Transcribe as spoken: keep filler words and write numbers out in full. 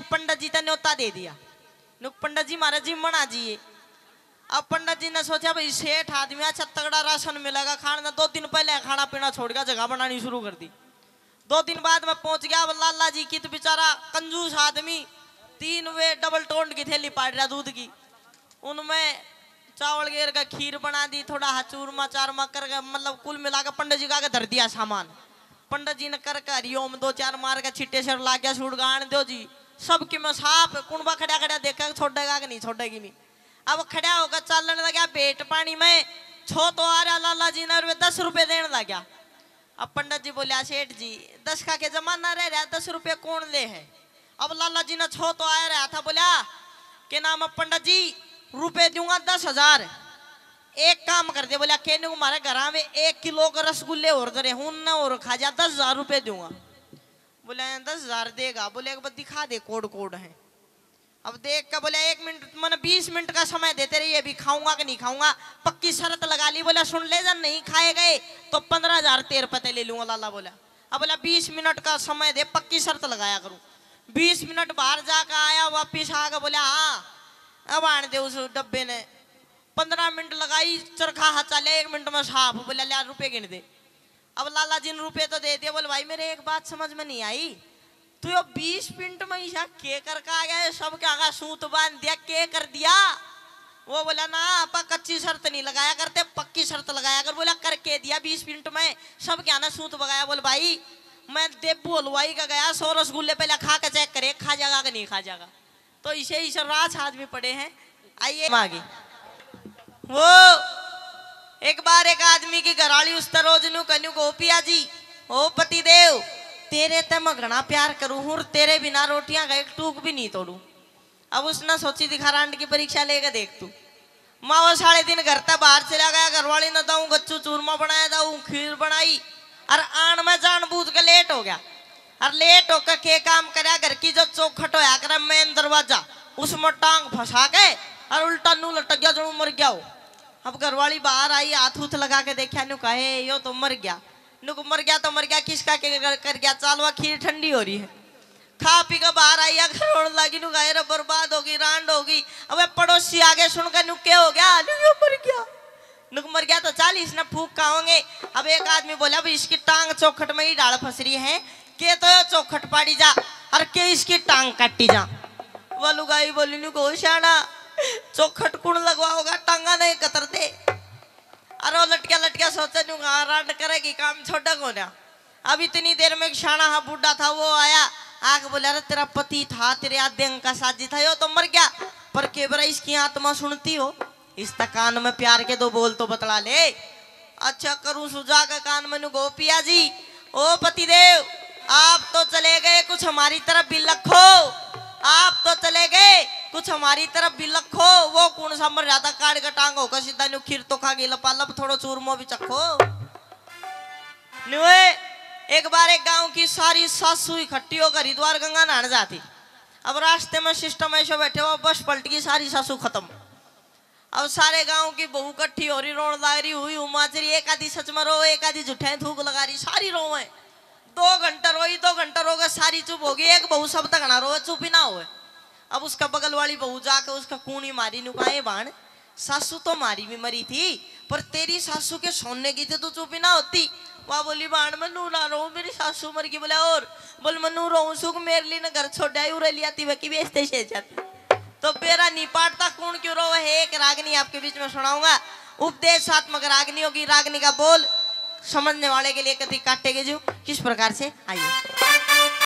पंडित जी ने न्योता दे दिया। नुक पंडित जी महाराज जी मना जी। अब पंडित जी ने सोचा भाई सेठ आदमी अच्छा तगड़ा राशन मिलेगा खाने। दो दिन पहले खाना पीना छोड़ गया, जगह बनानी शुरू कर दी। दो दिन बाद मैं पहुंच गया। लाला जी की तो बेचारा कंजूस आदमी, तीन वे डबल टोंड की थैली पाड़ रहा दूध की, उनमें चावल गेर का खीर बना दी, थोड़ा चूरमा चारमा कर, मतलब कुल मिला के पंडित जी का धर दिया सामान। पंडित जी ने कर कर हरिओम दो चार मार के छिट्टे सर ला गया सूट गान दो जी। सबकी मैं साफ कुंबा खड़ा खड़ा देखा छोड़ेगा कि नहीं छोड़ेगी नहीं। अब खड़ा होकर चलने लगा पेट पानी में, छो तो आ रहा लाला जी ने दस रुपए देने लगा। अब पंडित जी बोलिया सेठ जी दस का के जमाना रह रहा, दस रुपये कौन ले है। अब लाला जी ने छो तो आया रहा था, बोला के नाम है पंडित जी रुपए दूंगा दस हजार, एक काम कर दे। बोला कहने को हमारे घर में एक किलो का रसगुल्ले और दे हूं न और खा जा, दस हजार रुपये दूंगा। बोले दस हजार देगा। बोले एक बार दिखा दे कोड कोड है। अब देख कर बोले एक मिनट मैंने बीस मिनट का समय देते रहिए, अभी खाऊंगा कि नहीं खाऊंगा, पक्की शर्त लगा ली। बोला सुन ले जन नहीं खाए गए तो पंद्रह हजार तेरह पते ले लूंगा। लाला बोला अब बोला बीस मिनट का समय दे, पक्की शर्त लगाया करूं। बीस मिनट बाहर जाकर आया, वापिस आ गया। बोला हाँ अब आने दे। उस डब्बे ने पंद्रह मिनट लगाई, चरखा हाथ चले एक मिनट में साफ। बोला लिया रुपये गिन दे। अब लाला जी ने रुपये तो दे दिए। बोले भाई मेरे एक बात समझ में नहीं आई, तू यो बीस मिनट में ईशा के कर का आ गया, सब क्या आगा सूत बांध दिया, के कर दिया। वो बोला ना आपा कच्ची शर्त नहीं लगाया करते, पक्की शर्त लगाया कर। बोला करके दिया बीस मिनट में, सब क्या ना सूत बगाया। बोले भाई मैं देबू हलवाई का गया, सौ रसगुल्ले पहले खा के चेक करे खा जाएगा कि नहीं खा जाएगा। तो इसे इसे राज आदमी पड़े हैं। आइए आगे। वो एक बार एक आदमी की घराली उस रोज नु कन्यू को पिया जी ओ पति देव तेरे ते मैं घना प्यार करूं हूं, तेरे बिना रोटियां का एक टूक भी नहीं तोड़ू। अब उसने सोची दिखा रांड की परीक्षा लेकर देख तू। माँ वो साढ़े दिन घर तक बाहर चला गया, घरवाली ने दाऊ गच्चू चूरमा बनाया, दाऊ खीर बनाई, और आन में जानबूझ के लेट हो गया। और लेट होकर के काम करा, घर की जो चौखट होया कर मेन दरवाजा उसमें टांग फंसा के और उल्टा नू लटक गया जो मर गया हो। अब घरवाली बाहर आई, हाथ उथ लगा के देखा, नु कहे यो तो मर गया। नु मर गया तो मर गया, किसका के कर गया, चालवा खीर ठंडी हो रही है। खा पी के बाहर आई, रोने लगी, नु कहे बर्बाद होगी रांड होगी। अब पड़ोसी आगे सुन के नु क्या हो गया, नु मर गया। नु मर गया तो चालीस न फूक खाओगे। अब एक आदमी बोला भाई इसकी टांग चौखट में ही डाल फंस रही है, के तो चौखट पाड़ी जा और के इसकी टांग काटी जा। वो लुगाई बोली नु को शाना चौखट कुण लगवाओगा, टांगा नहीं कतर दे। अरे लटकिया लटकिया सोचे नु रांड करेगी काम छोटा को ना। अब इतनी देर में शाना हा बूढ़ा था वो आया, आके बोला अरे तेरा पति था, तेरे आद्यंग का साजी था, यो तो मर गया, पर केवरा इसकी आत्मा सुनती हो, इस तक कान में प्यार के दो बोल तो बतला ले। अच्छा करूं सुजा का कान में गोपिया जी ओ पति देव आप तो चले गए, कुछ हमारी तरफ भी लखो, आप तो चले गए कुछ हमारी तरफ भी लखो। वो कौन सा मर जाता काट का टांग होकर सीधा नु खीर तो खा गई, लपा लप थोड़ा चूरमो भी चखो। नुए एक बार एक गांव की सारी सासू इकट्ठी होकर हरिद्वार गंगा नहाने जाती। अब रास्ते में सिस्टम ऐसे बैठे हुआ, बस पलट गई, सारी सासू खत्म। अब सारे गांव की बहू इकट्ठी हो रही, रोन लग रही हुई उमाचरी, एक आधी सच में रो, एक आधी झूठे थूक लगा रही, सारी रो है। दो घंटा रोई, दो घंटा रो गए, सारी चुप होगी, एक बहू सब तक ना रोए, चुप ही ना हुए। अब उसका बगल वाली बहू जाकर उसका कूनी मारी, नुकाए बाण सासू तो मारी भी मरी थी, पर तेरी सासू के सोने की थी तो चुप ही ना होती। वह बोली बाण मैं नू ना रो, मेरी सासू मर गई। बोला और बोल मैं नू रो सुख मेरे लिए घर छोड़ा उरे लिया थी वकी बेचते से जाती तो बेरा नहीं पाटता कौन क्यों रो है। एक रागनी आपके बीच में सुनाऊंगा, उपदेशात्मक रागनी होगी। रागनी का बोल समझने वाले के लिए कभी काटेगे जो किस प्रकार से आइए।